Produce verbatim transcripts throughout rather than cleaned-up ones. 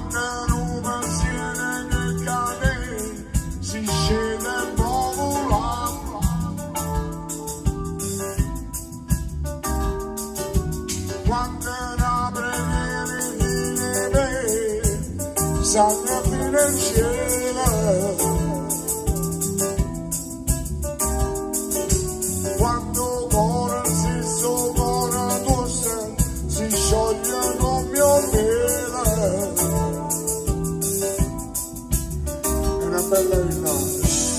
quando un pensiero che cade si scende e vola, quando una preghiera di neve sale fino in cielo, quando cuore si sopra tu si scioglie con mio pelo. È una bella giornata.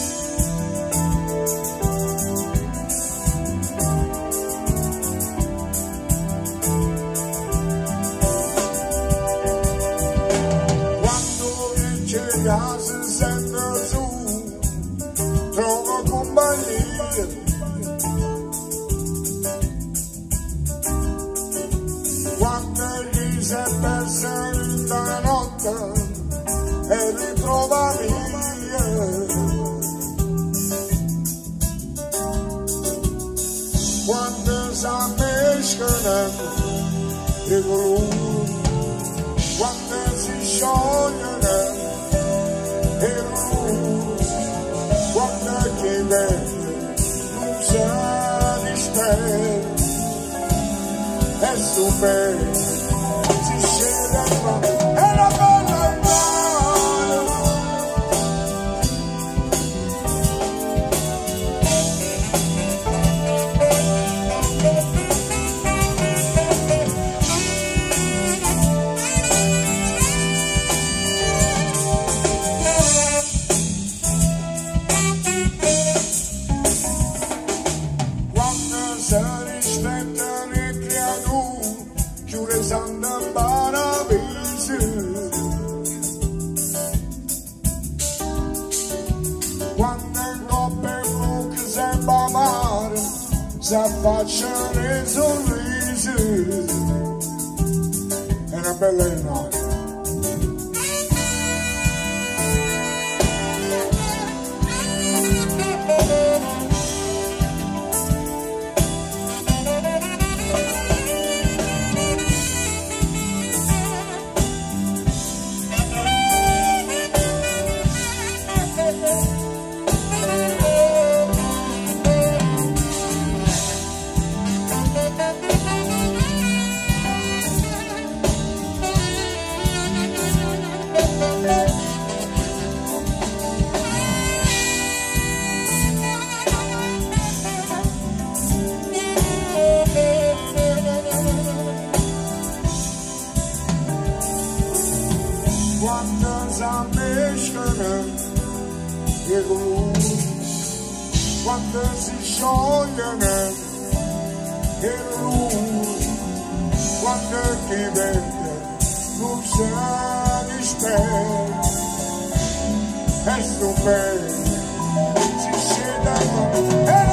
Quando vince si sente su, trova compagnia. Quando gli si è persa la notte e ritrova via, quando si mescolano i colori, quando si sciogliono i colori, quando chi vede non sa dispera. È super, si scende a fare, è una bella mano. Quando si rispettano i creatori, giure sanno paradiso. Quando in coppia e bocca sembra amare, si affacciano i sorrisi. È una bella giornata. Quando si mescolano i colori, quando si sciogliono i colori, quando chi vede non sa dispera, è stupendo, si scende a